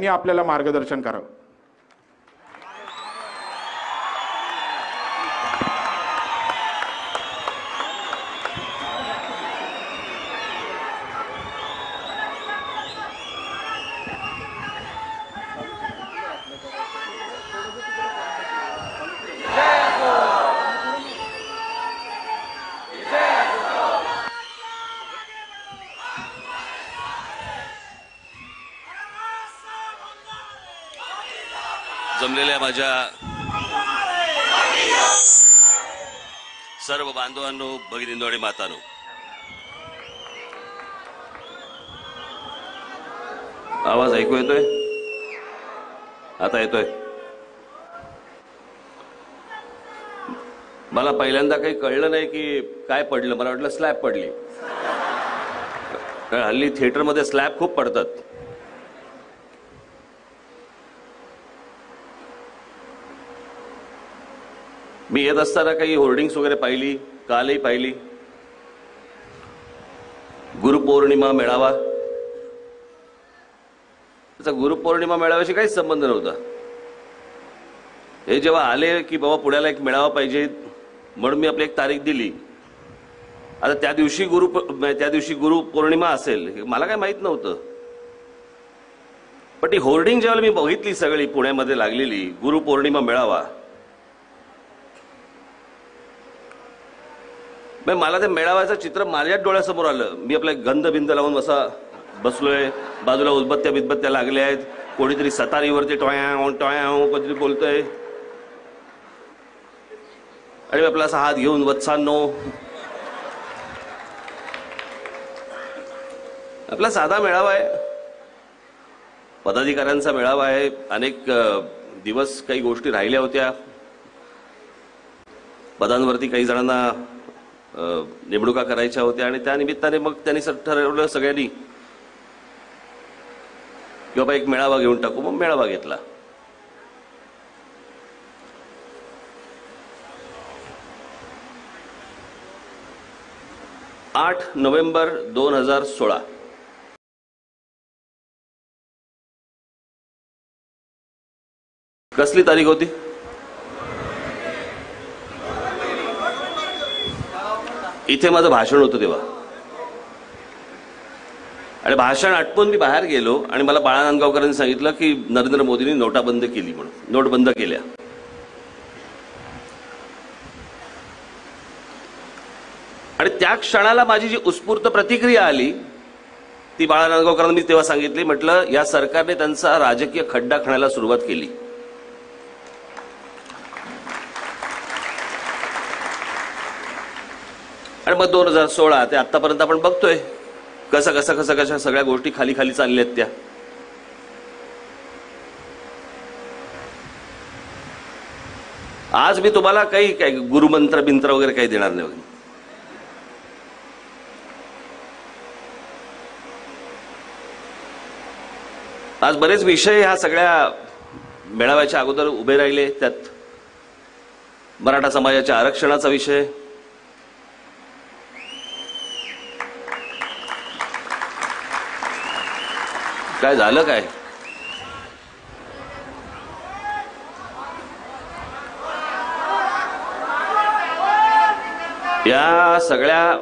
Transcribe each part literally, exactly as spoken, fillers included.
आपल्याला मार्गदर्शन करावं. जमलेल्या माझ्या सर्व बांधवांनो, भगिनींनो आणि मातांनो, आवाज ऐकू येतोय? आता येतोय? मला पहिल्यांदा काही कळलं नाही की काय पडलं. मला वाटलं स्लॅब पडली. हल्ली थिएटरमध्ये स्लॅब खूप पडतात. मी येत असताना काही होर्डिंग्स वगैरे पाहिली, कालही पाहिली. गुरुपौर्णिमा मेळावा. त्याचा गुरुपौर्णिमा मेळाव्याशी काहीच संबंध नव्हता. हे जेव्हा आले की बाबा पुण्याला एक मेळावा पाहिजे म्हणून मी आपली एक तारीख दिली. आता त्या दिवशी गुरु त्या दिवशी गुरुपौर्णिमा असेल हे मला काय माहित नव्हतं. पण ती होर्डिंग जेव्हा मी बघितली सगळी पुण्यामध्ये लागलेली, गुरुपौर्णिमा मेळावा, मला त्या मेळाव्याचं चित्र माझ्याच डोळ्यासमोर आलं. मी आपल्या गंध बिंद लावून असा बसलोय, बाजूला उदबत्त्या बिदबत्त्या लागल्या आहेत, कोणीतरी सतारीवरती टॉयाव टॉयाव कोणीतरी बोलतोय आणि आपला असा हात घेऊन वत्सांनो, आपला साधा मेळावा आहे, पदाधिकाऱ्यांचा मेळावा आहे. अनेक दिवस काही गोष्टी राहिल्या होत्या. पदांवरती काही जणांना नेमणुका करायच्या होत्या आणि त्या निमित्ताने मग त्यांनी ठरवलं सगळ्यांनी की बाबा एक मेळावा घेऊन टाकू. मग मेळावा घेतला. आठ नोव्हेंबर दोन हजार सोळा कसली तारीख होती? इथे माझं भाषण होतं तेव्हा, आणि भाषण आटपून मी बाहेर गेलो आणि मला बाळा नांदगावकरांनी सांगितलं की नरेंद्र मोदींनी नोटा बंद केली म्हणून, नोट बंद केल्या. आणि त्या क्षणाला माझी जी उत्स्फूर्त प्रतिक्रिया आली ती बाळा नांदगावकरांनी मी तेव्हा सांगितली. म्हटलं या सरकारने त्यांचा राजकीय खड्डा खणायला सुरुवात केली. आणि मग दोन हजार सोळा ते आतापर्यंत आपण बघतोय कसं कसं कसं कशा सगळ्या गोष्टी खाली खाली चालल्यात. त्या आज मी तुम्हाला काही काय गुरुमंत्र बिंत्र वगैरे काही देणार नाही. आज बरेच विषय ह्या सगळ्या मेळाव्याच्या अगोदर उभे राहिले. त्यात मराठा समाजाच्या आरक्षणाचा विषय, काय झालं काय, या सगळ्या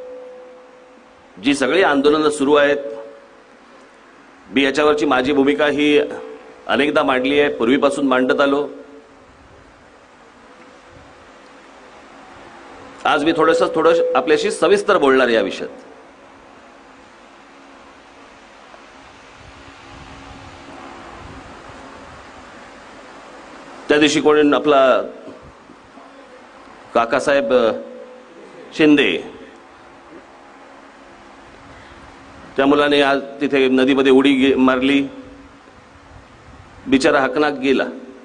जी सगळी आंदोलनं सुरू आहेत, मी याच्यावरची माझी भूमिका ही अनेकदा मांडली आहे, पूर्वीपासून मांडत आलो. आज मी थोडंसं थोडं आपल्याशी सविस्तर बोलणार या विषयात. त्या दिवशी कोणी आपला काकासाहेब शिंदे त्या मुलाने आज तिथे नदीमध्ये उडी मारली, बिचारा हकनाक गेला.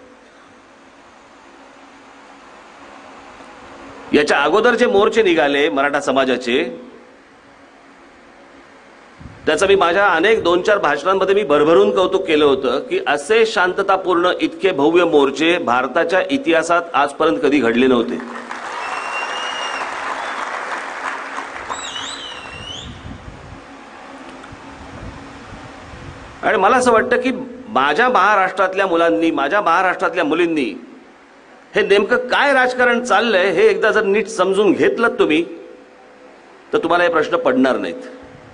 याच्या अगोदर जे मोर्चे निघाले मराठा समाजाचे, त्याचं मी माझ्या अनेक दोन चार भाषणांमध्ये मी भरभरून कौतुक केलं होतं की असे शांततापूर्ण इतके भव्य मोर्चे भारताच्या इतिहासात आजपर्यंत कधी घडले नव्हते. आणि मला असं वाटतं की माझ्या महाराष्ट्रातल्या मुलांनी, माझ्या महाराष्ट्रातल्या मुलींनी हे नेमकं काय राजकारण चाललंय हे एकदा जर नीट समजून घेतलं तुम्ही तर तुम्हाला हे प्रश्न पडणार नाहीत.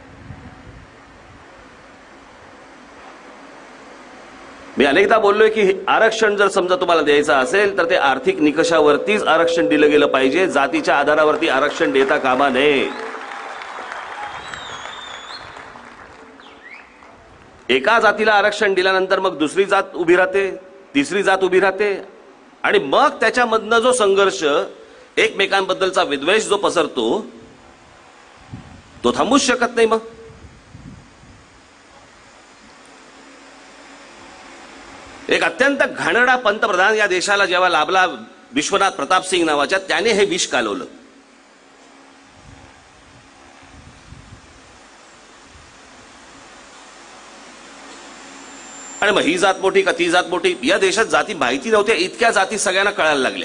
मी अनेकदा बोललोय की आरक्षण जर समजा तुम्हाला द्यायचं असेल तर ते आर्थिक निकषावरतीच आरक्षण दिलं गेलं पाहिजे, जातीच्या आधारावरती आरक्षण देता कामा नये. एका जातीला आरक्षण दिल्यानंतर मग दुसरी जात उभी राहते, तिसरी जात उभी राहते आणि मग त्याच्यामधनं जो संघर्ष, एकमेकांबद्दलचा विद्वेष जो पसरतो तो थांबूच शकत नाही. मग एक अत्यंत घाणेरडा पंतप्रधान या देशाला जेव्हा लाभला, विश्वनाथ प्रताप सिंग नावाच्या, त्याने हे विष कालवलं. आणि मग ही जात मोठी का ती जात मोठी, या देशात जाती माहिती नव्हत्या, इतक्या जाती सगळ्यांना कळायला लागल्या.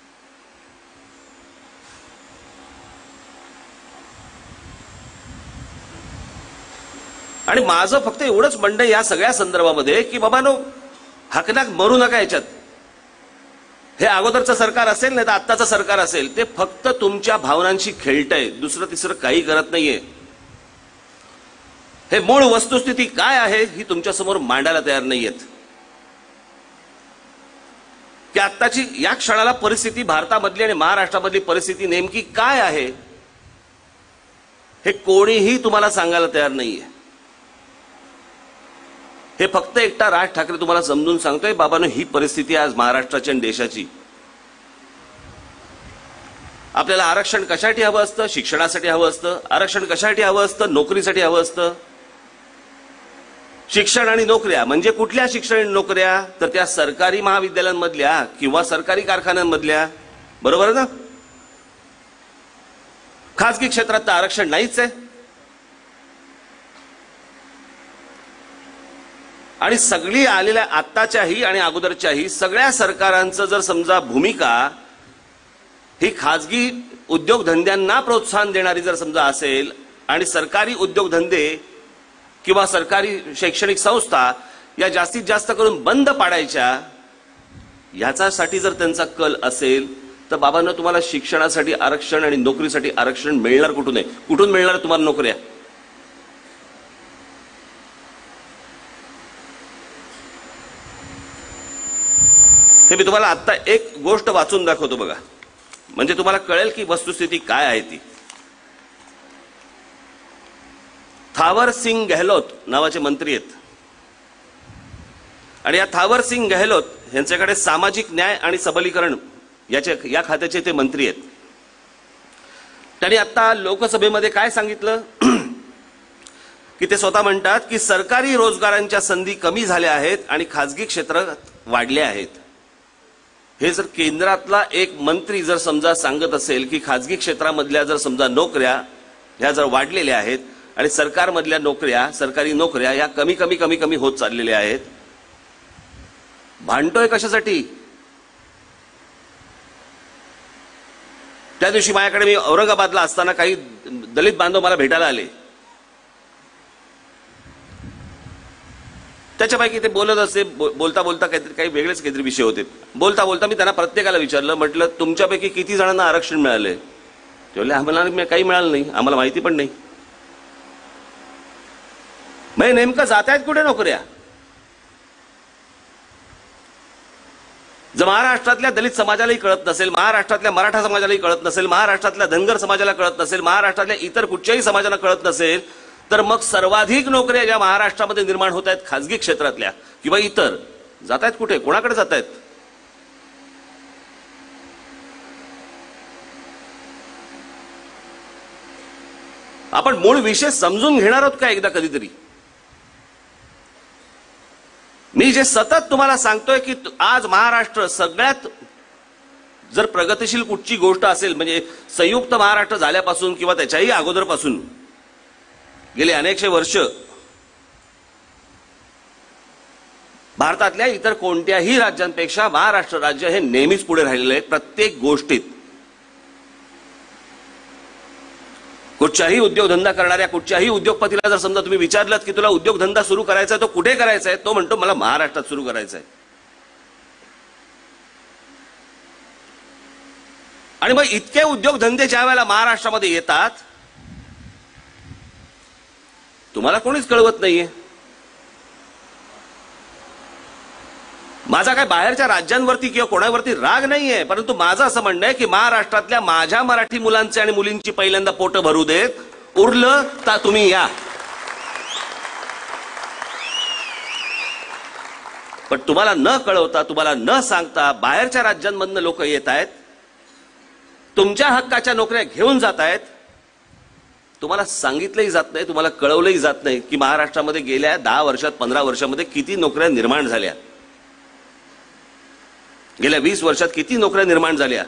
आणि माझं फक्त एवढंच म्हणणं या सगळ्या संदर्भामध्ये की बाबांनो, हकनाक मरू नका याच्यात. हे अगोदरचं सरकार असेल नाही तर आत्ताचं सरकार असेल, ते फक्त तुमच्या भावनांशी खेळतंय, दुसरं तिसरं काही करत नाहीये. हे मूळ वस्तुस्थिती काय आहे ही तुमच्या समोर मांडायला तयार नाहीयेत. की आत्ताची या क्षणाला परिस्थिती भारतामधली आणि महाराष्ट्रामधली परिस्थिती नेमकी काय आहे हे कोणीही तुम्हाला सांगायला तयार नाहीये. हे फक्त एकटा राज ठाकरे तुम्हाला समजून सांगतोय, बाबांनो ही परिस्थिती आज महाराष्ट्राची आणि देशाची. आपल्याला आरक्षण कशासाठी हवं असतं? शिक्षणासाठी हवं असतं. आरक्षण कशासाठी हवं असतं? नोकरीसाठी हवं असतं. शिक्षण आणि नोकऱ्या म्हणजे कुठल्या शिक्षण आणि नोकऱ्या? तर त्या सरकारी महाविद्यालयांमधल्या किंवा सरकारी कारखान्यांमधल्या, बरोबर ना? खासगी क्षेत्रात तर आरक्षण नाहीच आहे. आणि सगळी आलेल्या आत्ताच्याही आणि अगोदरच्याही सगळ्या सरकारांचं जर समजा भूमिका ही खाजगी उद्योगधंद्यांना प्रोत्साहन देणारी जर समजा असेल आणि सरकारी उद्योगधंदे किंवा सरकारी शैक्षणिक संस्था या जास्तीत जास्त करून बंद पाडायच्या, याच्यासाठी जर त्यांचा कल असेल तर बाबांनो, तुम्हाला शिक्षणासाठी आरक्षण आणि नोकरीसाठी आरक्षण मिळणार कुठून आहे? कुठून मिळणार तुम्हाला नोकऱ्या? हे मी तुम्हाला आता एक गोष्ट वाचून दाखवतो बघा, म्हणजे तुम्हाला कळेल की वस्तुस्थिती काय आहे ती. थावर सिंग गेहलोत नावाचे मंत्री आहेत आणि या थावर सिंग गेहलोत यांच्याकडे सामाजिक न्याय आणि सबलीकरण याचे या खात्याचे ते मंत्री आहेत. त्यांनी आता लोकसभेमध्ये काय सांगितलं की ते स्वतः म्हणतात की सरकारी रोजगारांच्या संधी कमी झाल्या आहेत आणि खाजगी क्षेत्रात वाढल्या आहेत. हे जर केंद्रातला एक मंत्री जर समजा सांगत असेल की खाजगी क्षेत्रामधल्या जर समजा नोकऱ्या ह्या जर वाढलेल्या आहेत आणि सरकारमधल्या नोकऱ्या, सरकारी नोकऱ्या ह्या कमी कमी कमी कमी होत चाललेल्या आहेत, भांडतोय कशासाठी? त्या दिवशी माझ्याकडे मी औरंगाबादला असताना काही दलित बांधव मला भेटायला आले. त्याच्यापैकी ते बोलत असे, बोलता बोलता काहीतरी काही वेगळेच काहीतरी विषय होते. बोलता बोलता मी त्यांना प्रत्येकाला विचारलं, म्हटलं तुमच्यापैकी किती जणांना आरक्षण मिळाले? ते बोलले आम्हाला काही मिळालं नाही, आम्हाला माहिती पण नाही. म्हणजे नेमकं जात आहेत कुठे नोकऱ्या? जर महाराष्ट्रातल्या दलित समाजालाही कळत नसेल, महाराष्ट्रातल्या मराठा समाजालाही कळत नसेल, महाराष्ट्रातल्या धनगर समाजाला कळत नसेल, महाराष्ट्रातल्या इतर कुठच्याही समाजाला कळत नसेल, तर मग सर्वाधिक नोकऱ्या ज्या महाराष्ट्रामध्ये निर्माण होत आहेत खाजगी क्षेत्रातल्या किंवा इतर, जात आहेत कुठे? कोणाकडे जात आहेत? आपण मूळ विषय समजून घेणार आहोत का एकदा कधीतरी? मी जे सतत तुम्हाला सांगतोय की आज महाराष्ट्र सगळ्यात जर प्रगतिशील कुठची गोष्ट असेल म्हणजे संयुक्त महाराष्ट्र झाल्यापासून किंवा त्याच्याही अगोदरपासून गेले अनेकशे वर्ष भारतातल्या इतर कोणत्याही राज्यांपेक्षा महाराष्ट्र राज्य हे नेहमीच पुढे राहिलेले आहे प्रत्येक गोष्टीत. कुठच्याही उद्योगधंदा करणाऱ्या कुठच्याही उद्योगपतीला जर समजा तुम्ही विचारलं की तुला उद्योगधंदा सुरू करायचा आहे तो कुठे करायचा आहे, तो म्हणतो मला महाराष्ट्रात सुरू करायचा आहे. आणि मग इतके उद्योगधंदे ज्या वेळेला महाराष्ट्रामध्ये येतात तुम्हाला कोणीच कळवत नाहीये. माझा काय बाहेरच्या राज्यांवरती किंवा कोणावरती राग नाहीये, परंतु माझं असं म्हणणं आहे की महाराष्ट्रातल्या माझ्या मराठी मुलांचे आणि मुलींची पहिल्यांदा पोटं भरू देत, उरलं तर तुम्ही या. पण तुम्हाला न कळवता तुम्हाला न सांगता बाहेरच्या राज्यांमधनं लोक येत आहेत, तुमच्या हक्काच्या नोकऱ्या घेऊन जात आहेत. तुम्हाला सांगितलंही जात नाही, तुम्हाला कळवलंही जात नाही की महाराष्ट्रामध्ये गेल्या दहा वर्षात पंधरा वर्षामध्ये किती नोकऱ्या निर्माण झाल्या, गेल्या वीस वर्षात किती नोकऱ्या निर्माण झाल्या.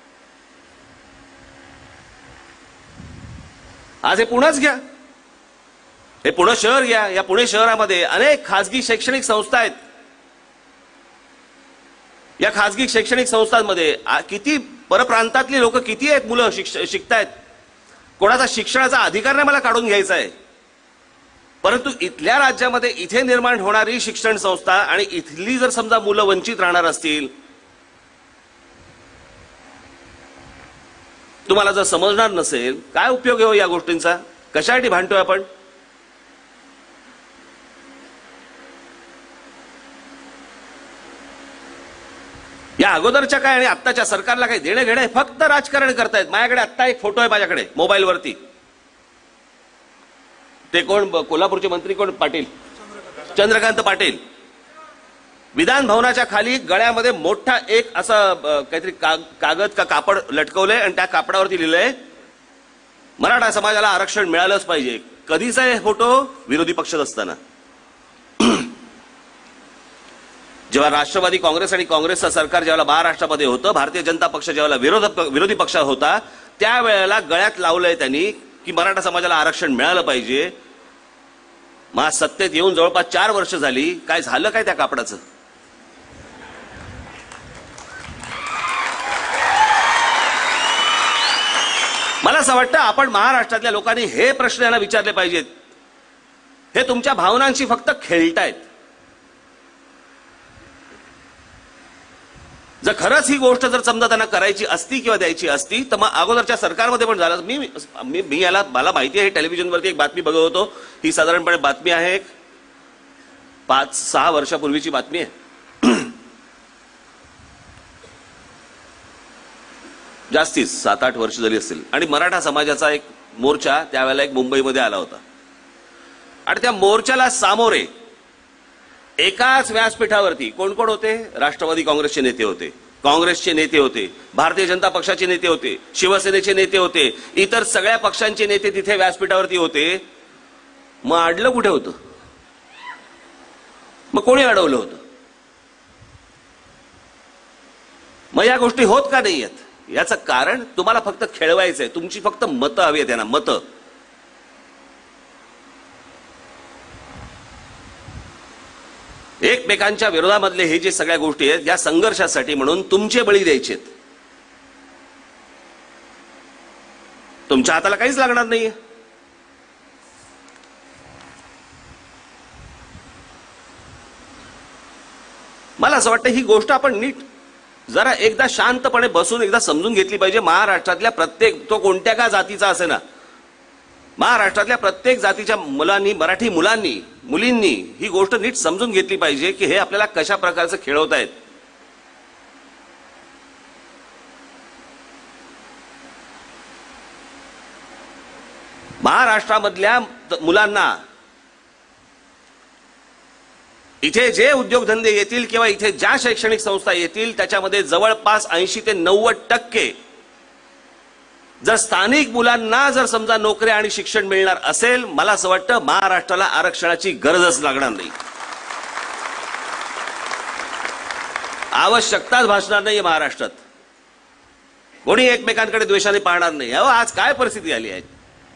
आज हे पुणेच घ्या, हे पुणे शहर घ्या. या पुणे शहरामध्ये अनेक खासगी शैक्षणिक संस्था आहेत. या खासगी शैक्षणिक संस्थांमध्ये किती परप्रांतातली लोक किती आहेत, मुलं शिकतायत. कोणाचा शिक्षणाचा अधिकार नाही मला काढून घ्यायचा आहे, परंतु इथल्या राज्यामध्ये इथे निर्माण होणारी शिक्षण संस्था आणि इथली जर समजा मुलं वंचित राहणार असतील, तुम्हाला जर समजणार नसेल काय उपयोग आहे या गोष्टींचा, कशासाठी भांडतोय आपण. या अगोदरच्या काय आणि आत्ताच्या सरकारला काही देणं घेणं, फक्त राजकारण करतायत. माझ्याकडे आत्ता एक फोटो आहे माझ्याकडे मोबाईलवरती. ते कोण, कोल्हापूरचे मंत्री कोण, पाटील, चंद्रकांत पाटील. विधान भवनाच्या खाली गळ्यामध्ये मोठा एक असं काहीतरी कागद का कापड लटकवलंय आणि त्या कापडावरती लिहिलंय मराठा समाजाला आरक्षण मिळालंच पाहिजे. कधीचा आहे फोटो, विरोधी पक्षात असताना. जेव्हा राष्ट्रवादी काँग्रेस आणि काँग्रेसचं सरकार जेव्हा महाराष्ट्रामध्ये होतं, भारतीय जनता पक्ष जेव्हा विरोध विरोधी पक्ष होता, त्यावेळेला गळ्यात लावलंय त्यांनी की मराठा समाजाला आरक्षण मिळालं पाहिजे. महा सत्तेत येऊन जवळपास चार वर्ष झाली, काय झालं काय त्या कापडाचं. मला असं वाटतं आपण महाराष्ट्रातल्या लोकांनी हे प्रश्न यांना विचारले पाहिजेत. हे तुमच्या भावनांशी फक्त खेळतायत. जर खरंच ही गोष्ट जर समजा त्यांना करायची असती किंवा द्यायची असती तर मग अगोदरच्या सरकारमध्ये पण झालं. मी मी, मी याला मला माहिती आहे, टेलिव्हिजनवरती एक बातमी बघत होतो. ही साधारणपणे बातमी आहे एक पाच सहा वर्षापूर्वीची बातमी आहे, जास्तीच सात आठ वर्ष झाली असतील. आणि मराठा समाजाचा एक मोर्चा त्यावेळेला एक मुंबईमध्ये आला होता आणि त्या मोर्चाला सामोरे एकाच व्यासपीठावरती कोण कोण होते, राष्ट्रवादी काँग्रेसचे नेते होते, काँग्रेसचे नेते होते, भारतीय जनता पक्षाचे नेते होते, शिवसेनेचे नेते होते, इतर सगळ्या पक्षांचे नेते तिथे व्यासपीठावरती होते. मग अडलं कुठे होतं, मग कोणी अडवलं होतं. मग या गोष्टी होत का नाही आहेत, याचं कारण तुम्हाला फक्त खेळवायचंय. तुमची फक्त मतं हवी आहेत त्यांना, मतं. एकमेकांच्या विरोधामधले हे जे सगळ्या गोष्टी आहेत या संघर्षासाठी म्हणून तुमचे बळी द्यायचे. तुमच्या हाताला काहीच लागणार नाहीये. मला असं वाटतं ही गोष्ट आपण नीट जरा एकदा शांतपणे बसून एकदा समजून घेतली पाहिजे. महाराष्ट्रातल्या प्रत्येक, तो कोणत्या का जातीचा असे ना, महाराष्ट्रातल्या प्रत्येक जातीच्या मुलांनी, मराठी मुलांनी, मुलींनी ही गोष्ट नीट समजून घेतली पाहिजे की हे आपल्याला कशा प्रकारचं खेळवतायत. महाराष्ट्रामधल्या मुलांना इथे जे उद्योगधंदे येतील किंवा इथे ज्या शैक्षणिक संस्था येतील त्याच्यामध्ये जवळपास ऐंशी ते नव्वद टक्के जर स्थानिक मुलांना जर समजा नोकऱ्या आणि शिक्षण मिळणार असेल, मला असं वाटतं महाराष्ट्राला आरक्षणाची गरजच लागणार नाही, आवश्यकताच भासणार नाही. महाराष्ट्रात कोणी एकमेकांकडे द्वेषाने पाहणार नाही. अहो आज काय परिस्थिती आली आहे.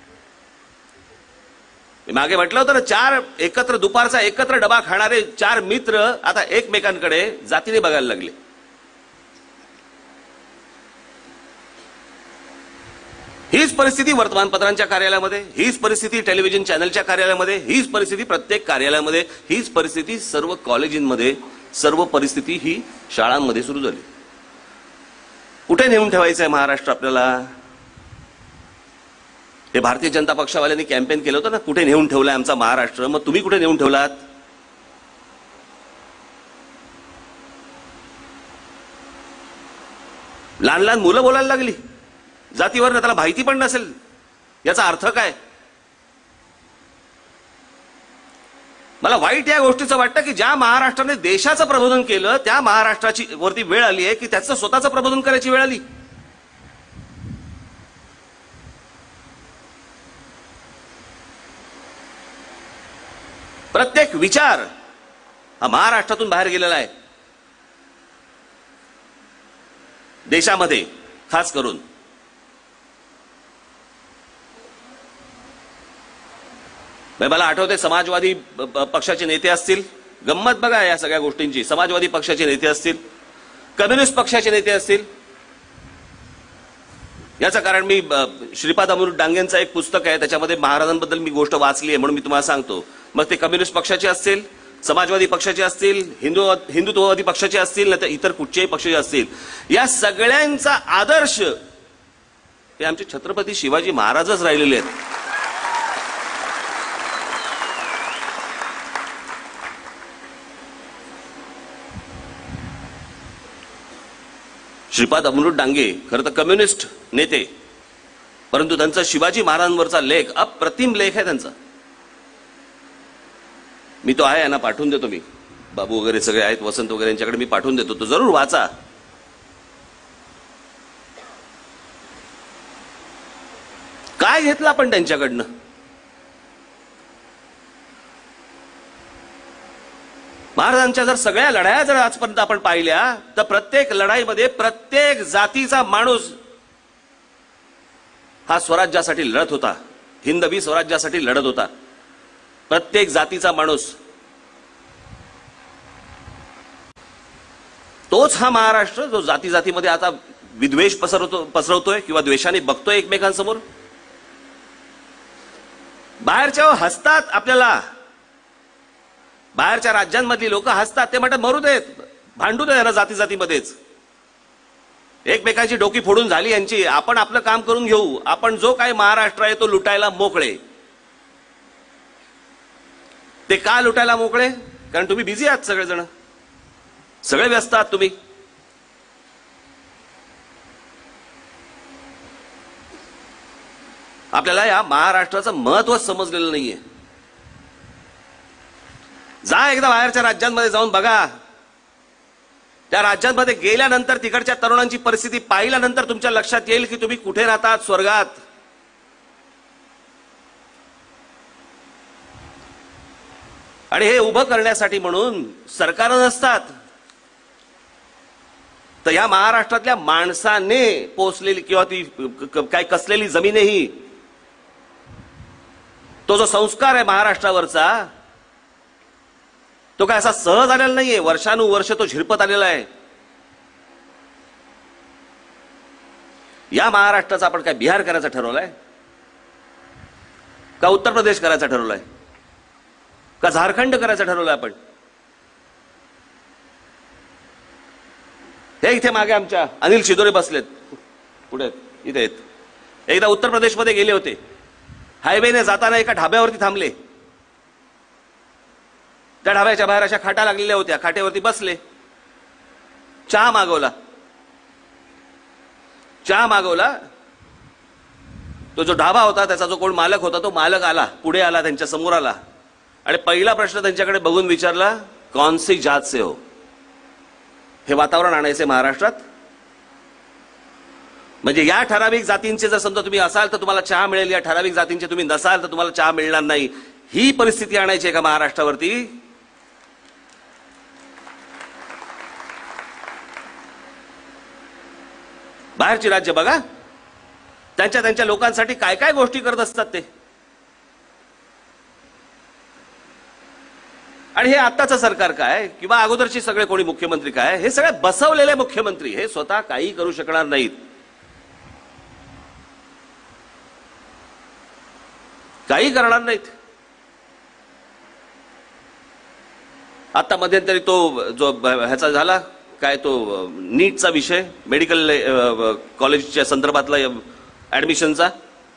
मी मागे म्हटलं होतं ना, चार एकत्र दुपारचा एकत्र डबा खाणारे चार मित्र आता एकमेकांकडे जातीने बघायला लागले. हीच परिस्थिती वर्तमानपत्रांच्या कार्यालयामध्ये, हीच परिस्थिती टेलिव्हिजन चॅनलच्या कार्यालयामध्ये, हीच परिस्थिती प्रत्येक कार्यालयामध्ये, हीच परिस्थिती सर्व कॉलेजींमध्ये, सर्व परिस्थिती ही शाळांमध्ये सुरू झाली. कुठे नेऊन ठेवायचं आहे महाराष्ट्र आपल्याला? हे भारतीय जनता पक्षावाल्यांनी कॅम्पेन केलं होतं ना, कुठे नेऊन ठेवलाय आमचा महाराष्ट्र. मग तुम्ही कुठे नेऊन ठेवलात? लहान लहान मुलं बोलायला लागली जातीवर, त्याला माहिती पण नसेल याचा अर्थ काय. मला वाईट या गोष्टीचं वाटतं की ज्या महाराष्ट्राने देशाचं प्रबोधन केलं त्या महाराष्ट्राची वरती वेळ आली आहे की त्याचं स्वतःचं प्रबोधन करायची वेळ आली. प्रत्येक विचार हा महाराष्ट्रातून बाहेर गेलेला आहे. देशामध्ये खास करून मला आठवते समाजवादी पक्षाचे नेते असतील, गंमत बघा या सगळ्या गोष्टींची, समाजवादी पक्षाचे नेते असतील, कम्युनिस्ट पक्षाचे नेते असतील. याचं कारण मी श्रीपाद अमृत डांगेंचं एक पुस्तक आहे त्याच्यामध्ये महाराजांबद्दल मी गोष्ट वाचली आहे म्हणून मी तुम्हाला सांगतो. मग ते कम्युनिस्ट पक्षाचे असतील, समाजवादी पक्षाचे असतील, हिंदू हिंदुत्ववादी पक्षाचे असतील, नाही तर इतर कुठच्याही पक्षाचे असतील, या सगळ्यांचा आदर्श हे आमचे छत्रपती शिवाजी महाराजच राहिलेले आहेत. श्रीपाद अमृत डांगे खरं तर कम्युनिस्ट नेते, परंतु त्यांचा शिवाजी महाराजांवरचा लेख अप्रतिम लेख आहे त्यांचा. मी तो आहे यांना पाठवून देतो. मी बाबू वगैरे सगळे आहेत, वसंत वगैरे यांच्याकडे मी पाठवून देतो, तो जरूर वाचा. काय घेतलं आपण त्यांच्याकडनं? महाराजांच्या जर सगळ्या लढाया जर आजपर्यंत आपण पाहिल्या तर प्रत्येक लढाईमध्ये प्रत्येक जातीचा माणूस हा स्वराज्यासाठी लढत होता, हिंदवी स्वराज्यासाठी लढत होता. प्रत्येक जातीचा माणूस, तोच हा महाराष्ट्र जो जाती जातीमध्ये आता विद्वेष पसरवतो पसरवतोय किंवा द्वेषाने बघतोय एकमेकांसमोर. बाहेरच्या हसतात आपल्याला, बाहेरच्या राज्यांमधली लोक हसतात, ते म्हणतात मरू देत, भांडू दे जाती जातीमध्येच, एकमेकांची डोकी फोडून झाली यांची, आपण आपलं काम करून घेऊ, आपण जो काही महाराष्ट्र आहे तो लुटायला मोकळे. ते का लुटायला मोकळे? कारण तुम्ही बिझी आहात, सगळेजण सगळे व्यस्त आहात तुम्ही. आपल्याला या महाराष्ट्राचं महत्व समजलेलं नाहीये. जा एकदा बाहेरच्या राज्यांमध्ये जाऊन बघा, त्या राज्यांमध्ये गेल्यानंतर तिकडच्या तरुणांची परिस्थिती पाहिल्यानंतर तुमच्या लक्षात येईल की तुम्ही कुठे राहतात, स्वर्गात. आणि हे उभं करण्यासाठी म्हणून सरकारं नसतात, तर या महाराष्ट्रातल्या माणसाने पोचलेली किंवा ती काय कसलेली जमीनही, तो जो संस्कार आहे महाराष्ट्रावरचा, तो काय असा सहज आलेला नाहीये, वर्षानुवर्ष तो झिरपत आलेला आहे. या महाराष्ट्राचा आपण काय बिहार करायचा ठरवलाय का? उत्तर प्रदेश करायचा ठरवलाय का? झारखंड करायचा ठरवलाय आपण? हे इथे मागे आमच्या अनिल शिदोरे बसलेत, पुढे इथे आहेत. एकदा उत्तर प्रदेशमध्ये गेले होते, हायवेने जाताना एका ढाब्यावरती थांबले. त्या ढाब्याच्या बाहेर अशा खाटा लागलेल्या होत्या, खाट्यावरती बसले, चहा मागवला. चहा मागवला तो जो ढाबा होता त्याचा जो कोण मालक होता तो मालक आला, पुढे आला, त्यांच्या समोर आला आणि पहिला प्रश्न त्यांच्याकडे बघून विचारला, कौन सी जात से हो? हे वातावरण आणायचे महाराष्ट्रात. म्हणजे या ठराविक जातींचे जर समजा तुम्ही असाल तर तुम्हाला चहा मिळेल, या ठराविक जातींचे तुम्ही नसाल तर तुम्हाला चहा मिळणार नाही, ही परिस्थिती आणायची आहे का महाराष्ट्रावरती? बाहेरची राज्य बघा, त्यांच्या त्यांच्या लोकांसाठी काय काय गोष्टी करत असतात ते. आणि हे आत्ताचं सरकार काय किंवा अगोदरची सगळे कोणी मुख्यमंत्री काय, हे सगळे बसवलेले मुख्यमंत्री, हे स्वतः काही करू शकणार नाहीत. काही करणार नाहीत. आता मध्यंतरी तो जो ह्याचा झाला काय तो नीटचा विषय, मेडिकल कॉलेजच्या संदर्भातला ऍडमिशनचा,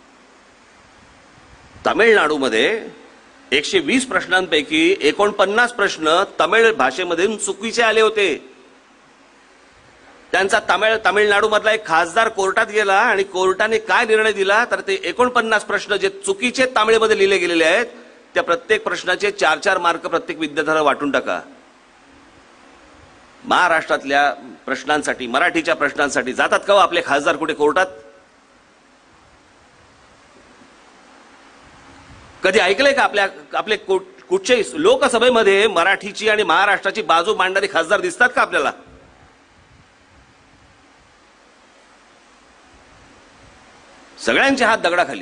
तामिळनाडूमध्ये एकशे वीस प्रश्नांपैकी एकोणपन्नास प्रश्न तमिळ भाषेमधून चुकीचे आले होते. त्यांचा तामिळ तामिळनाडूमधला एक खासदार कोर्टात गेला आणि कोर्टाने काय निर्णय दिला तर ते एकोणपन्नास प्रश्न जे चुकीचे तामिळमध्ये लिहिले गेलेले आहेत त्या प्रत्येक प्रश्नाचे चार चार मार्क प्रत्येक विद्यार्थ्याला वाटून टाका. महाराष्ट्रातल्या प्रश्नांसाठी, मराठीच्या प्रश्नांसाठी जातात का आपले खासदार कुठे कोर्टात? कधी ऐकलंय का आपल्या आपले कुठच्याही लोकसभेमध्ये मराठीची आणि महाराष्ट्राची बाजू मांडणारे खासदार दिसतात का आपल्याला? सगळ्यांचे हात दगडाखाली.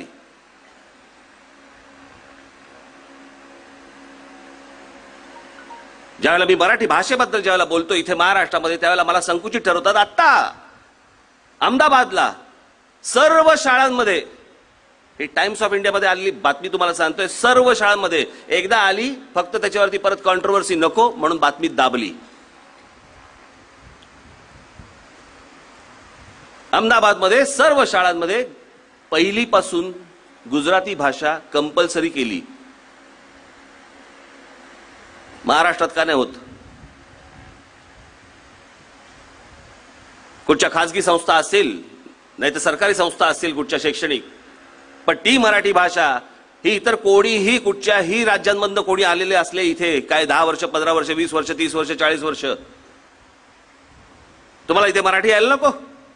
ज्यावेळेला मी मराठी भाषेबद्दल ज्यावेळेला बोलतो इथे महाराष्ट्रामध्ये त्यावेळेला मला संकुचित ठरवतात. आत्ता अहमदाबादला सर्व शाळांमध्ये, ही टाइम्स ऑफ इंडियामध्ये आलेली बातमी तुम्हाला सांगतोय, सर्व शाळांमध्ये एकदा आली, फक्त त्याच्यावरती परत कॉन्ट्रोवर्सी नको म्हणून बातमी दाबली. अहमदाबादमध्ये सर्व शाळांमध्ये पहिलीपासून गुजराती भाषा कंपल्सरी केली. महाराष्ट्रात का नाही होत? कुठच्या खासगी संस्था असतील नाही तर सरकारी संस्था असतील कुठच्या शैक्षणिक, पण ती मराठी भाषा ही इतर कोणीही कुठच्याही राज्यांमधनं कोणी आलेले असले इथे काय दहा वर्ष पंधरा वर्ष वीस वर्ष तीस वर्ष चाळीस वर्ष तुम्हाला इथे मराठी यायला नको?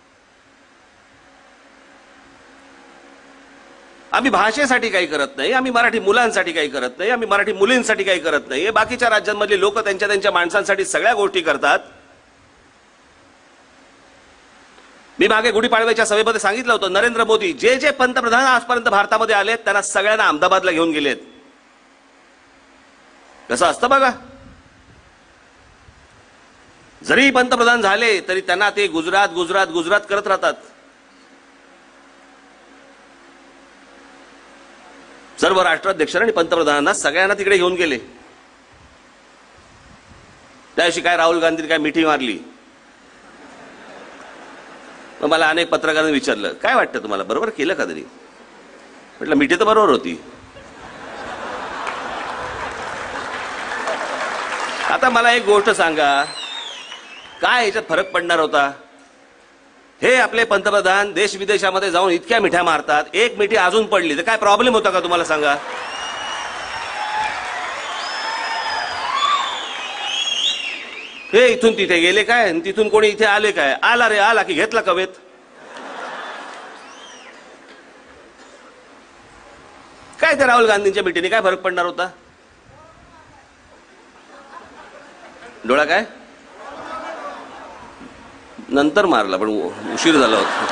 आम्ही भाषेसाठी काही करत नाही, आम्ही मराठी मुलांसाठी काही करत नाही, आम्ही मराठी मुलींसाठी काही करत नाही. बाकीच्या राज्यांमधले लोक त्यांच्या त्यांच्या माणसांसाठी सगळ्या गोष्टी करतात. मी मागे गुढीपाडव्याच्या सभेमध्ये सांगितलं होतं, नरेंद्र मोदी जे जे पंतप्रधान आजपर्यंत भारतामध्ये आलेत त्यांना सगळ्यांना अहमदाबादला घेऊन गेलेत. कसं असतं बघा, जरी पंतप्रधान झाले तरी त्यांना ते गुजरात गुजरात गुजरात करत राहतात. सर्व राष्ट्राध्यक्ष आणि पंतप्रधानांना सगळ्यांना तिकडे घेऊन गेले. त्याशी काय राहुल गांधींनी काय मिठी मारली. मग मला अनेक पत्रकारांनी विचारलं, काय वाटतं तुम्हाला, बरोबर केलं का? तरी म्हटलं मिठी तर बरोबर होती. आता मला एक गोष्ट सांगा, काय याच्यात फरक पडणार होता? हे आपले पंतप्रधान देश विदेशामध्ये जाऊन इतक्या मिठ्या मारतात, एक मिठी अजून पडली तर काय प्रॉब्लेम होता का तुम्हाला सांगा? हे इथून तिथे गेले काय, तिथून कोणी इथे आले काय? आला रे आला की घेतला कवेत. काय ते राहुल गांधींच्या मिठीने काय फरक पडणार होता? डोळा काय नंतर मारला, पण उशीर झाला होता.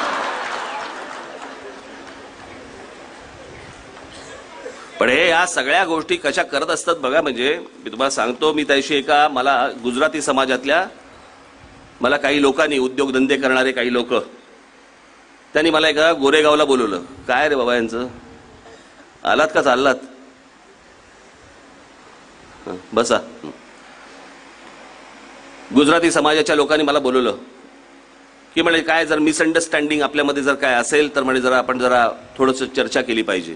पण हे या सगळ्या गोष्टी कशा करत असतात बघा. म्हणजे मी तुम्हाला सांगतो, मी त्याशी एका मला गुजराती समाजातल्या मला काही लोकांनी, उद्योगधंदे करणारे काही लोक, त्यांनी मला एका गोरेगावला बोलवलं. काय रे बाबा यांचं, आलात का चाललात? बसा. गुजराती समाजाच्या लोकांनी मला बोलवलं की म्हणे काय जर मिसअंडरस्टँडिंग आपल्यामध्ये जर काय असेल तर म्हणे जरा आपण जरा थोडंसं चर्चा केली पाहिजे.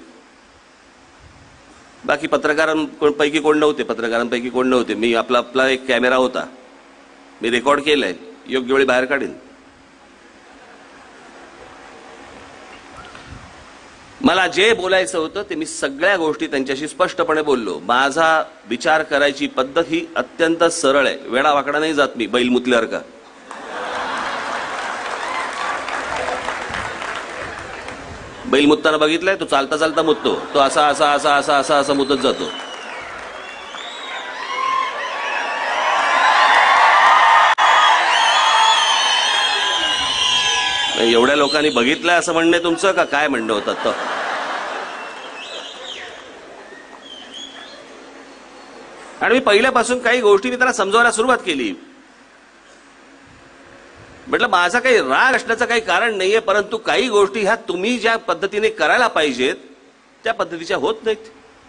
बाकी पत्रकारांपैकी कोण नव्हते, पत्रकारांपैकी कोण नव्हते. मी आपला आपला एक कॅमेरा होता, मी रेकॉर्ड केलंय, योग्य वेळी बाहेर काढीन. मला जे बोलायचं होतं ते मी सगळ्या गोष्टी त्यांच्याशी स्पष्टपणे बोललो. माझा विचार करायची पद्धत ही अत्यंत सरळ आहे, वेडावाकडा नाही जात मी बैल मुतल्यावर का. बैल मुतताना बघितलंय, तो चालता चालता मुततो, तो असा असा असा असा असा असा मुतत जातो. एवढ्या लोकांनी बघितलंय असं म्हणणं तुमचं का काय म्हणणं होतं? तर आणि मी पहिल्यापासून काही गोष्टी मी त्यांना समजवायला सुरुवात केली. म्हटलं माझा काही राग असण्याचं काही कारण नाहीये, परंतु काही गोष्टी ह्या तुम्ही ज्या पद्धतीने करायला पाहिजेत त्या पद्धतीच्या होत नाहीत.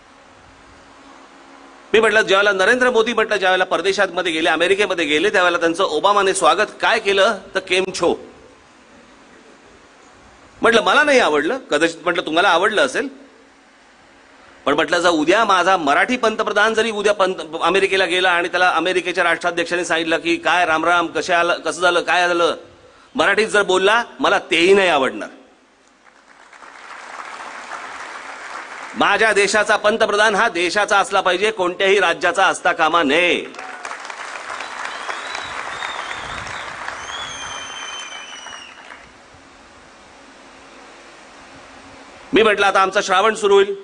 मी म्हटलं ज्यावेळेला नरेंद्र मोदी म्हटलं ज्यावेळेला परदेशात मध्ये गेले, अमेरिकेमध्ये गेले, त्यावेळेला त्यांचं ओबामाने स्वागत काय केलं तर केम छो. म्हटलं मला नाही आवडलं, कदाचित म्हटलं तुम्हाला आवडलं असेल, पण म्हटलं जर उद्या माझा मराठी पंतप्रधान जरी उद्या पंत अमेरिकेला गेला आणि त्याला अमेरिकेच्या राष्ट्राध्यक्षांनी सांगितलं की काय रामराम, कशा आलं, कसं झालं, काय झालं, मराठीत जर बोलला, मला तेही नाही आवडणार. माझ्या देशाचा पंतप्रधान हा देशाचा असला पाहिजे, कोणत्याही राज्याचा असता कामा नये. मी म्हटलं आता आमचा श्रावण सुरू होईल,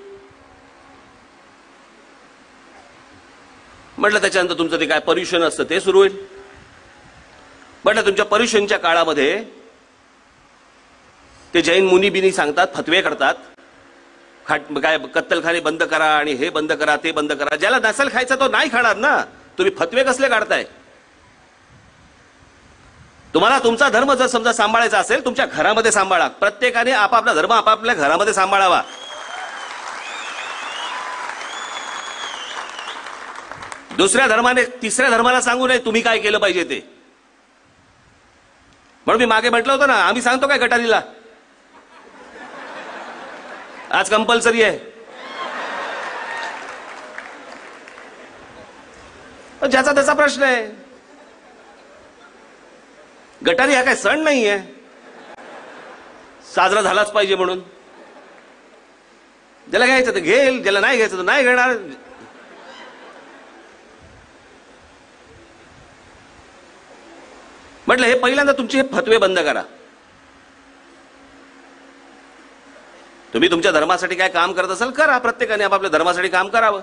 म्हटलं त्याच्यानंतर तुमचं ते काय पर्युषण असतं ते सुरू होईल. म्हटलं तुमच्या पर्युषणच्या काळामध्ये ते जैन मुनी बिनी सांगतात, फतवे करतात, खाट काय कत्तलखाने बंद करा आणि हे बंद करा ते बंद करा. ज्याला नसेल खायचा तो नाही खाणार ना, तुम्ही फतवे कसले काढताय? तुम्हाला तुमचा धर्म जर समजा सांभाळायचा असेल, तुमच्या घरामध्ये सांभाळा. प्रत्येकाने आपापला धर्म आपापल्या घरामध्ये सांभाळावा. दुसऱ्या धर्माने तिसऱ्या धर्माला सांगू नये तुम्ही काय केलं पाहिजे ते. म्हणून मी मागे म्हटलं होतं ना, आम्ही सांगतो काय गटारीला आज कंपल्सरी आहे, ज्याचा त्याचा प्रश्न आहे. गटारी हा काय सण नाहीये साजरा झालाच पाहिजे म्हणून. ज्याला घ्यायचं तर घेईल, ज्याला नाही घ्यायचं तर नाही घेणार. म्हटलं हे पहिल्यांदा तुमचे हे फतवे बंद करा. तुम्ही तुमच्या धर्मासाठी काय काम करत असाल करा, प्रत्येकाने आपापल्या धर्मासाठी काम करावं.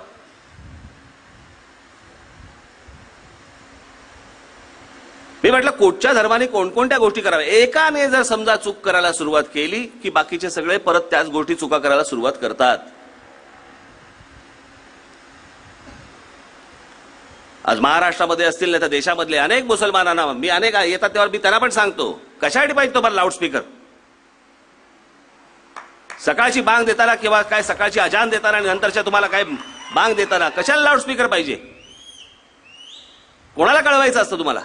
मी म्हटलं कोणत्या धर्माने कोणकोणत्या गोष्टी कराव्या. एकाने जर समजा चूक करायला सुरुवात केली की बाकीचे सगळे परत त्याच गोष्टी चुका करायला सुरुवात करतात. आज महाराष्ट्रामध्ये असतील नाही तर देशामधले अनेक मुसलमानांना मी अनेक येतात तेव्हा मी त्यांना पण सांगतो, कशासाठी पाहिजे तुम्हाला लाऊडस्पीकर? सकाळची बांग देताना किंवा काय सकाळची अजान देताना आणि नंतरच्या तुम्हाला काय बांग देताना कशाला लाऊडस्पीकर पाहिजे? कोणाला कळवायचं असतं तुम्हाला?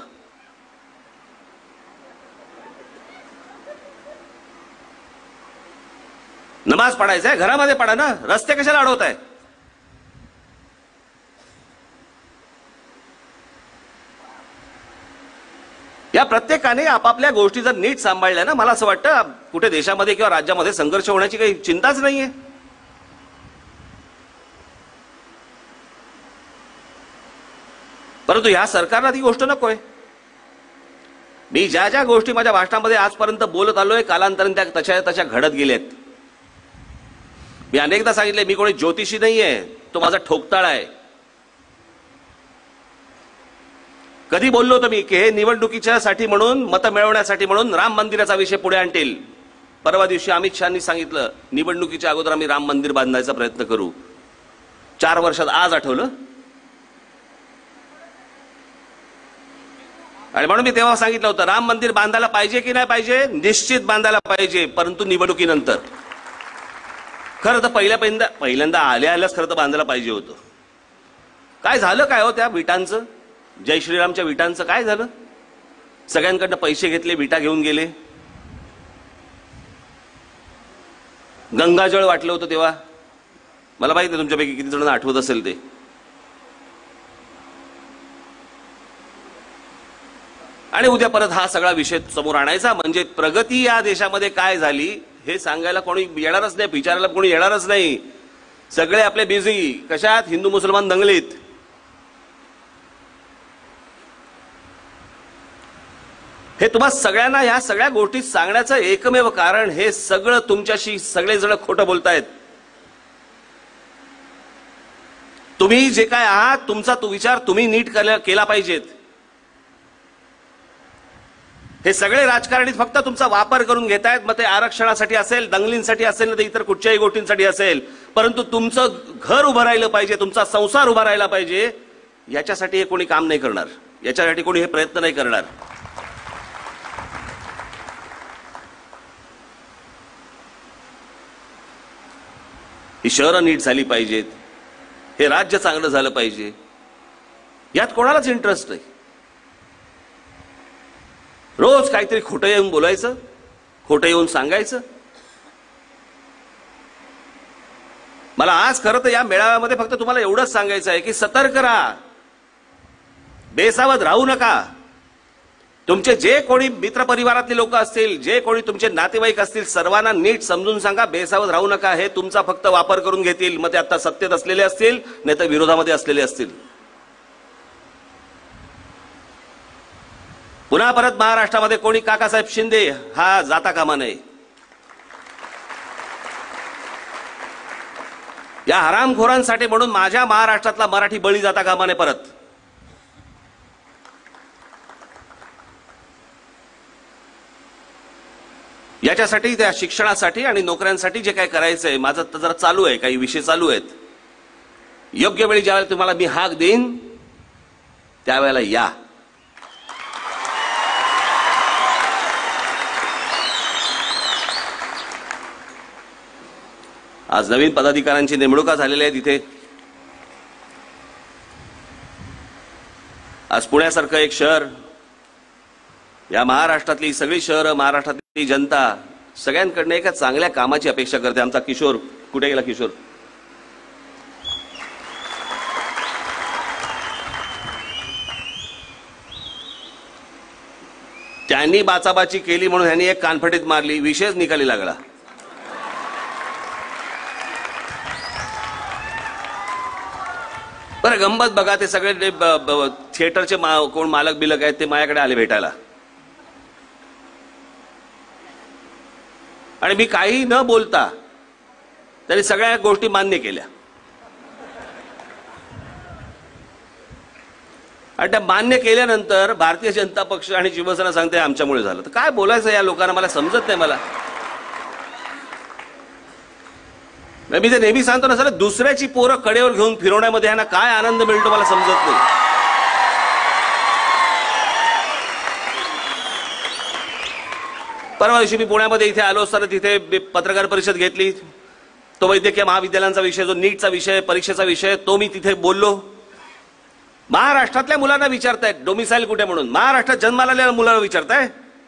नमाज पडायचा आहे घरामध्ये पडा ना, रस्ते कशाला अडवताय? या प्रत्येकाने आपापल्या गोष्टी जर नीट सांभाळल्या ना, मला असं वाटतं कुठे देशामध्ये किंवा राज्यामध्ये संघर्ष होण्याची काही चिंताच नाहीये. परंतु ह्या सरकारला ती गोष्ट नकोय. मी ज्या ज्या गोष्टी माझ्या भाषणामध्ये आजपर्यंत बोलत आलोय कालांतराने त्या तशा तशा घडत गेल्यात. मी अनेकदा सांगितले मी कोणी ज्योतिषी नाहीये, तो माझा ठोकताळ आहे. कधी बोललो होतो मी की हे निवडणुकीच्या साठी म्हणून मतं मिळवण्यासाठी म्हणून राम मंदिराचा विषय पुढे आणतील. परवा दिवशी अमित शहानी सांगितलं निवडणुकीच्या अगोदर आम्ही राम मंदिर बांधायचा प्रयत्न करू. चार वर्षात आज आठवलं. आणि म्हणून मी तेव्हा सांगितलं होतं राम मंदिर बांधायला पाहिजे की नाही पाहिजे, निश्चित बांधायला पाहिजे, परंतु निवडणुकीनंतर. खरं तर पहिल्या पहिल्यांदा पहिल्यांदा आल्या आल्याच खरं तर बांधायला पाहिजे होतं. काय झालं काय हो त्या विटांचं, जय श्रीरामच्या विटांचं काय झालं? सगळ्यांकडनं पैसे घेतले, विटा घेऊन गेले. गंगाजळ वाटलं होतं तेव्हा, मला माहिती नाही तुमच्यापैकी किती जणांना आठवत असेल ते. आणि उद्या परत हा सगळा विषय समोर आणायचा म्हणजे प्रगती या देशामध्ये काय झाली हे सांगायला कोणी येणारच नाही, विचारायला कोणी येणारच नाही. सगळे आपले बिझी कशात, हिंदू मुसलमान दंगलीत. हे तुम्हा सगळ्यांना ह्या सगळ्या गोष्टी सांगण्याचं एकमेव कारण हे सगळं तुमच्याशी सगळेजण खोटं बोलतायत. तुम्ही जे काय आहात तुमचा तो विचार तुम्ही नीट केला पाहिजेत. हे सगळे राजकारणी फक्त तुमचा वापर करून घेत आहेत. मग ते आरक्षणासाठी असेल, दंगलींसाठी असेल, ना तर इतर कुठच्याही गोष्टींसाठी असेल, परंतु तुमचं घर उभं राहिलं पाहिजे, तुमचा संसार उभा राहिला पाहिजे, याच्यासाठी हे कोणी काम नाही करणार, याच्यासाठी कोणी हे प्रयत्न नाही करणार. ही शहरं नीट झाली पाहिजेत, हे राज्य चांगलं झालं पाहिजे, यात कोणालाच इंटरेस्ट नाही. रोज काहीतरी खोटं येऊन बोलायचं, खोटं येऊन सांगायचं. मला आज खरं तर या मेळाव्यामध्ये फक्त तुम्हाला एवढंच सांगायचं आहे की सतर्क राहा, बेसावध राहू नका. तुमचे जे कोणी मित्रपरिवारातले लोक असतील, जे कोणी तुमचे नातेवाईक असतील, सर्वांना नीट समजून सांगा, बेसावध राहू नका. हे तुमचा फक्त वापर करून घेतील. मग ते आता सत्तेत असलेले असतील, नाही तर विरोधामध्ये असलेले असतील. पुन्हा परत महाराष्ट्रामध्ये कोणी काकासाहेब शिंदे हा जाता कामा नये. या हरामखोरांसाठी म्हणून माझ्या महाराष्ट्रातला मराठी बळी जाता कामा नये परत. याच्यासाठी, त्या शिक्षणासाठी आणि नोकऱ्यांसाठी जे काय करायचंय माझं तर जरा चालू आहे, काही विषय चालू आहेत. योग्य वेळी ज्यावेळेला तुम्हाला मी हाक देईन त्यावेळेला या. आज नवीन पदाधिकाऱ्यांची नेमणुका झालेल्या आहेत इथे. आज पुण्यासारखं एक शहर, या महाराष्ट्रातली सगळी शहरं, महाराष्ट्रातली जनता सगळ्यांकडनं एका चांगल्या कामाची अपेक्षा करते. आमचा किशोर कुठे गेला? किशोर त्यांनी बाचाबाची केली म्हणून ह्यांनी एक कानफटीत मारली, विषयच निकाली लागला. बरं गंमत बघा, ते सगळे थिएटरचे कोण मालक बिलक आहेत ते माझ्याकडे आले भेटायला, आणि मी काही न बोलता त्यांनी सगळ्या गोष्टी मान्य केल्या. आणि त्या मान्य केल्यानंतर भारतीय जनता पक्ष आणि शिवसेना सांगते आमच्यामुळे झालं. तर काय बोलायचं या लोकांना, मला समजत नाही. मला मी ते नेहमी सांगतो ना, सर दुसऱ्याची पोरं कडेवर घेऊन फिरवण्यामध्ये ह्यांना काय आनंद मिळतो मला समजत नाही. परवा दिवशी मी पुण्यामध्ये इथे आलो असताना तिथे पत्रकार परिषद घेतली. तो वैद्यकीय महाविद्यालयांचा विषय, जो नीटचा विषय, परीक्षेचा विषय, तो मी तिथे बोललो. महाराष्ट्रातल्या मुलांना विचारतायत डोमिसाईल कुठे म्हणून, महाराष्ट्रात जन्माला आलेल्या मुलांना विचारताय.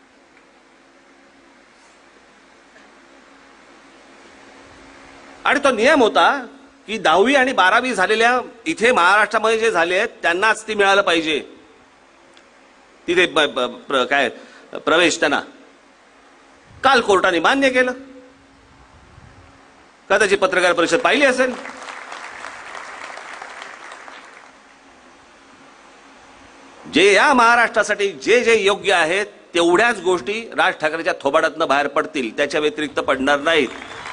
आणि तो नियम होता की दहावी आणि बारावी झालेल्या इथे महाराष्ट्रामध्ये जे झाले आहेत त्यांनाच ती मिळालं पाहिजे, तिथे काय प्रवेश त्यांना. काल कोर्टाने मान्य केलं. का त्याची पत्रकार परिषद पाहिली असेल. जे या महाराष्ट्रासाठी जे जे योग्य आहेत तेवढ्याच गोष्टी राज ठाकरेच्या थोबाडातनं बाहेर पडतील, त्याच्या व्यतिरिक्त पडणार नाहीत.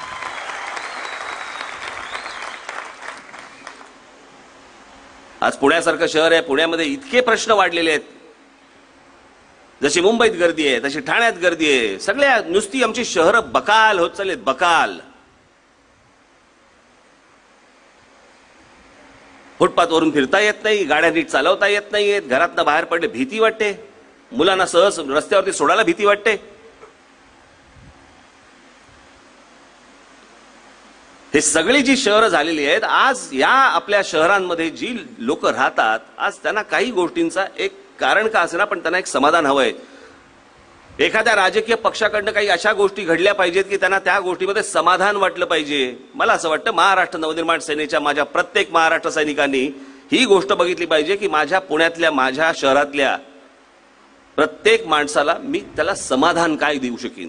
आज पुण्यासारखं शहर आहे, पुण्यामध्ये इतके प्रश्न वाढलेले आहेत. जशी मुंबईत गर्दी आहे तशी ठाण्यात गर्दी आहे. सगळ्या नुसती आमची शहरं बकाल होत चाललेत, बकाल. फुटपाथवरून फिरता येत नाही, गाड्या नीट चालवता येत नाहीयेत, घरातनं बाहेर पडले भीती वाटते, मुलांना सहज रस्त्यावरती सोडायला भीती वाटते. हे सगळी जी शहरं झालेली आहेत, आज या आपल्या शहरांमध्ये जी लोक राहतात, आज त्यांना काही गोष्टींचा एक कारण का असेना पण त्यांना एक समाधान हवंय. एखाद्या राजकीय पक्षाकडनं काही अशा गोष्टी घडल्या पाहिजेत की त्यांना त्या गोष्टीमध्ये समाधान वाटलं पाहिजे. मला असं वाटतं महाराष्ट्र नवनिर्माण सेनेच्या माझ्या प्रत्येक महाराष्ट्र सैनिकांनी ही गोष्ट बघितली पाहिजे की माझ्या पुण्यातल्या, माझ्या शहरातल्या प्रत्येक माणसाला मी त्याला समाधान काय देऊ शकीन.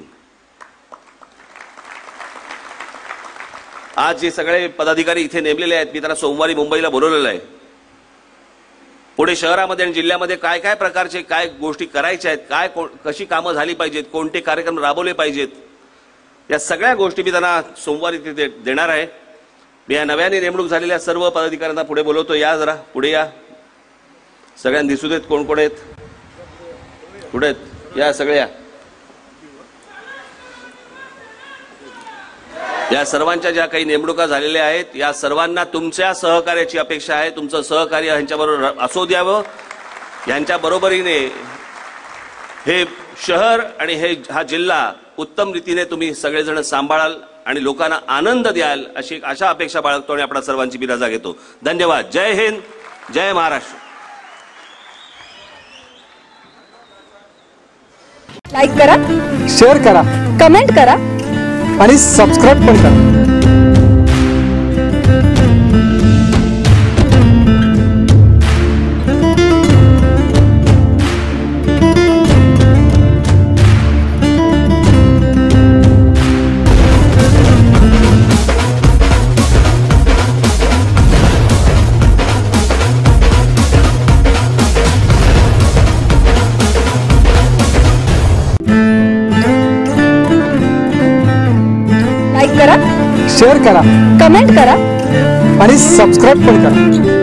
आज जे सगळे पदाधिकारी इथे नेमलेले आहेत, मी त्यांना सोमवारी मुंबईला बोलवलेलं आहे. पुढे शहरामध्ये आणि जिल्ह्यामध्ये काय काय प्रकारचे काय गोष्टी करायच्या आहेत, काय कशी कामं झाली पाहिजेत, कोणते कार्यक्रम राबवले पाहिजेत, या सगळ्या गोष्टी मी त्यांना सोमवारी तिथे देणार आहे. मी या नव्याने नेमणूक झालेल्या सर्व पदाधिकाऱ्यांना पुढे बोलवतो. या जरा पुढे या, सगळ्यांना दिसू देत कोण कोण आहेत, पुढे आहेत, या सगळ्या. या सर्वांच्या ज्या काही नेमणुका झालेल्या आहेत, या सर्वांना तुमच्या सहकार्याची अपेक्षा आहे. तुमचं सहकार्य ह्यांच्याबरोबर असू द्यावं. यांच्या बरोबरीने हे शहर आणि हे हा जिल्हा उत्तम रीतीने तुम्ही सगळेजण सांभाळाल आणि लोकांना आनंद द्याल अशी एक आशा अपेक्षा बाळगतो आणि आपल्या सर्वांची मी रजा घेतो. धन्यवाद. जय हिंद, जय महाराष्ट्र. लाईक करा, शेअर करा, कमेंट करा आणि सबस्क्राईब पण करा. लाईक करा, शेअर करा कमेंट करा आणि सबस्क्राईब पण करा.